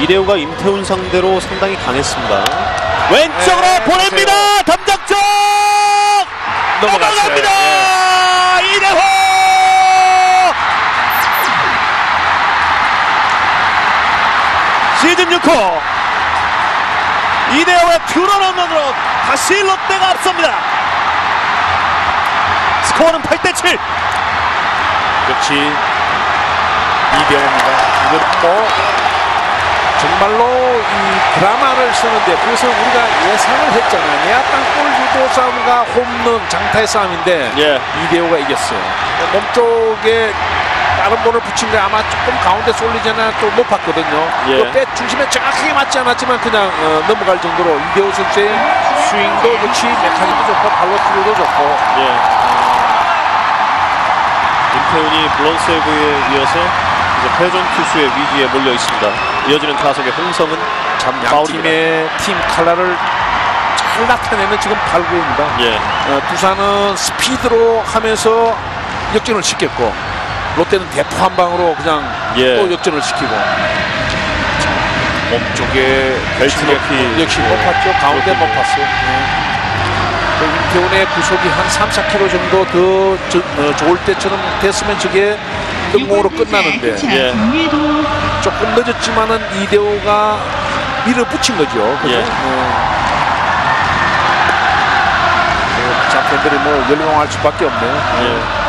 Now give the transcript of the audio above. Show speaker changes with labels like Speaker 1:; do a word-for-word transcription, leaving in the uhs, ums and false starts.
Speaker 1: 이대호가 임태훈 상대로 상당히 강했습니다. 왼쪽으로 네, 보냅니다. 담장쪽 넘어갑니다. 예. 이대호 시즌 육 호 이대호의 투런 홈런으로 다시 롯데가 앞섭니다. 스코어는 팔 대 칠.
Speaker 2: 역시 이대호입니다. 이건 뭐 정말로 이 드라마를 쓰는데, 그래서 우리가 예상을 했잖아요. 내야 땅볼 유도 싸움과 홈런 장타의 싸움인데
Speaker 1: 예.
Speaker 2: 이대호가 이겼어요. 몸쪽에 다른 볼을 붙인 게 아마 조금 가운데 쏠리잖아 또 못 봤거든요.
Speaker 1: 예.
Speaker 2: 또 배 중심에 정확하게 맞지 않았지만 그냥 어, 넘어갈 정도로 이대호 선수의 스윙도 역시 메카닉도 좋고 발로트도 좋고.
Speaker 1: 예. 임태훈이 블론세이브에 이어서 이제 패전 투수의 위기에 몰려 있습니다. 이어지는 타석의 홍성은 참
Speaker 2: 양팀의 팀 칼라를 잘 나타내는 지금 팔 구입니다.
Speaker 1: 예.
Speaker 2: 어, 두산은 스피드로 하면서 역전을 시켰고, 롯데는 대포 한 방으로 그냥
Speaker 1: 예.
Speaker 2: 또 역전을 시키고. 몸쪽에
Speaker 1: 벨트 높이
Speaker 2: 역시 못 봤죠. 가운데 못 봤어요. 네. 임태훈의 구속이 한 삼, 사 킬로미터 정도 더 저, 어, 좋을 때처럼 됐으면 저게 뜬공으로 끝나는데
Speaker 1: 예.
Speaker 2: 조금 늦었지만은 이대호가 밀어붙인 거죠.
Speaker 1: 예.
Speaker 2: 어. 자, 팬들이 뭐 열광할 수밖에 없네요.
Speaker 1: 예.